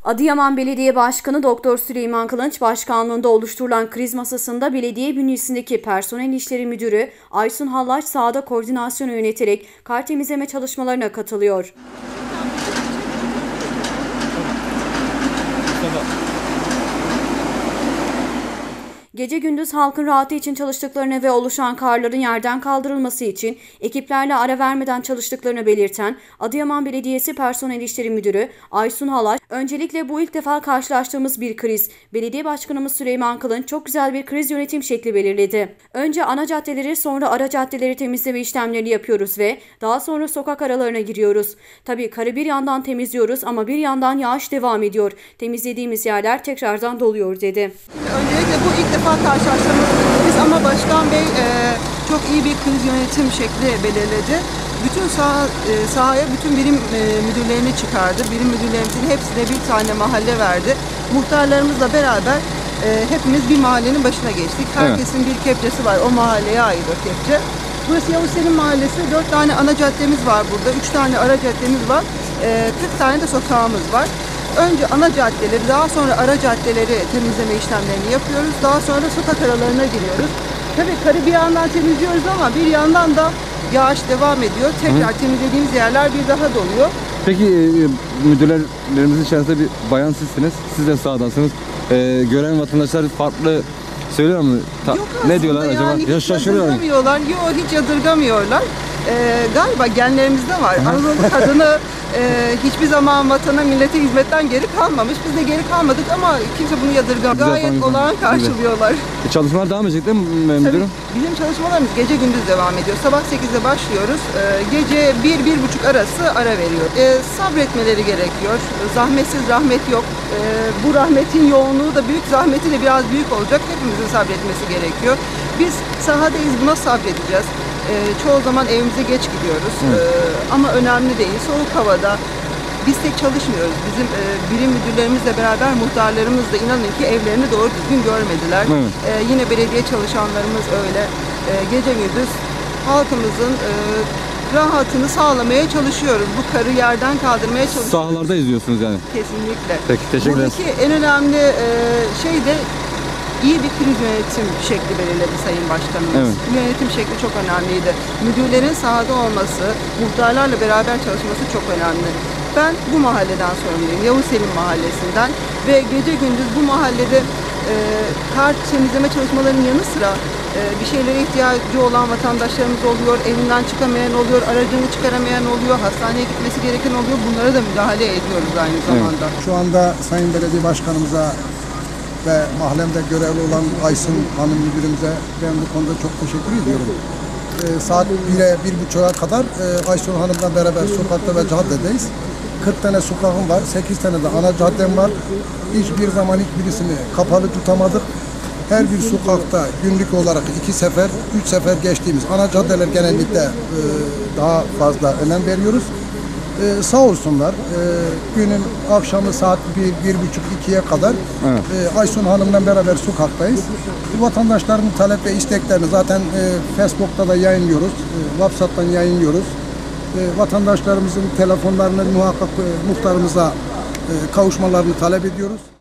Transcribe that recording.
Adıyaman Belediye Başkanı Doktor Süleyman Kılınç başkanlığında oluşturulan kriz masasında belediye bünyesindeki Personel İşleri Müdürü Aysun Hallaç sahada koordinasyonu yöneterek kar temizleme çalışmalarına katılıyor. Gece gündüz halkın rahatı için çalıştıklarını ve oluşan karların yerden kaldırılması için ekiplerle ara vermeden çalıştıklarını belirten Adıyaman Belediyesi Personel İşleri Müdürü Aysun Halaç, öncelikle bu ilk defa karşılaştığımız bir kriz. Belediye Başkanımız Süleyman Kılınç çok güzel bir kriz yönetim şekli belirledi. Önce ana caddeleri, sonra ara caddeleri temizleme işlemlerini yapıyoruz ve daha sonra sokak aralarına giriyoruz. Tabii karı bir yandan temizliyoruz ama bir yandan yağış devam ediyor. Temizlediğimiz yerler tekrardan doluyor dedi. Öncelikle bu ilk defa karşılaştığımız kriz ama Başkan Bey çok iyi bir kriz yönetim şekli belirledi. Bütün sahaya bütün birim müdürlerini çıkardı. Birim müdürlerimizin hepsine bir tane mahalle verdi. Muhtarlarımızla beraber hepimiz bir mahallenin başına geçtik. Herkesin bir kepçesi var. O mahalleye ait o kepçe. Burası Yavuz Selim Mahallesi. 4 tane ana caddemiz var burada. 3 tane ara caddemiz var. 40 tane de sokağımız var. Önce ana caddeleri, daha sonra ara caddeleri temizleme işlemlerini yapıyoruz. Daha sonra sokak aralarına giriyoruz. Tabii karı bir yandan temizliyoruz ama bir yandan da yağış devam ediyor. Tekrar temizlediğimiz yerler bir daha doluyor. Peki müdürlerimizin içerisinde bir bayan sizsiniz. Siz de sahadasınız. Gören vatandaşlar farklı söylüyor mu? Ne diyorlar acaba? Yani hiç Şaşırıyorlar. Yok, hiç yadırgamıyorlar. Galiba genlerimizde var. Anadolu kadını hiçbir zaman vatana, millete hizmetten geri kalmamış. Biz de geri kalmadık ama kimse bunu yadırgamıyor. Gayet olağan karşılıyorlar. Çalışmalar devam edecek değil mi müdürüm? Tabii, bizim çalışmalarımız gece gündüz devam ediyor. Sabah 8'de başlıyoruz. Gece 1-1.30 arası ara veriyor. Sabretmeleri gerekiyor. Zahmetsiz rahmet yok. Bu rahmetin yoğunluğu da büyük, zahmeti de biraz büyük olacak. Hepimizin sabretmesi gerekiyor. Biz sahadayız, buna sabredeceğiz. Çoğu zaman evimize geç gidiyoruz. Ama önemli değil. Soğuk havada biz tek çalışmıyoruz. Bizim birim müdürlerimizle beraber muhtarlarımız da inanın ki evlerini doğru düzgün görmediler. Yine belediye çalışanlarımız öyle. Gece gündüz halkımızın rahatını sağlamaya çalışıyoruz. Bu karı yerden kaldırmaya çalışıyoruz. Sahalarda izliyorsunuz yani. Kesinlikle. Peki, teşekkür ederiz. Buradaki en önemli şey de İyi bir kriz yönetim şekli belirledi Sayın Başkanımız. Evet. Yönetim şekli çok önemliydi. Müdürlerin sahada olması, muhtarlarla beraber çalışması çok önemli. Ben bu mahalleden sorumluyum, Yavuz Selim Mahallesi'nden ve gece gündüz bu mahallede kar temizleme çalışmalarının yanı sıra bir şeylere ihtiyacı olan vatandaşlarımız oluyor, evinden çıkamayan oluyor, aracını çıkaramayan oluyor, hastaneye gitmesi gereken oluyor. Bunlara da müdahale ediyoruz aynı zamanda. Evet. Şu anda Sayın Belediye Başkanımıza ve mahallemde görevli olan Aysun Hanım müdürümüze ben bu konuda çok teşekkür ediyorum. Saat 1'e 1.30'a kadar Aysun Hanım'la beraber sokakta ve caddedeyiz. 40 tane sokağım var, 8 tane de ana caddem var. Hiçbir zaman hiçbirisini kapalı tutamadık. Her bir sokakta günlük olarak 2 sefer, 3 sefer geçtiğimiz ana caddeler genellikle daha fazla önem veriyoruz. Sağ olsunlar. Günün akşamı saat 1.30-2'ye kadar Aysun Hanım'la beraber sokaktayız. Vatandaşların talep ve isteklerini zaten Facebook'ta da yayınlıyoruz. WhatsApp'tan yayınlıyoruz. Vatandaşlarımızın telefonlarını muhakkak muhtarımıza kavuşmalarını talep ediyoruz.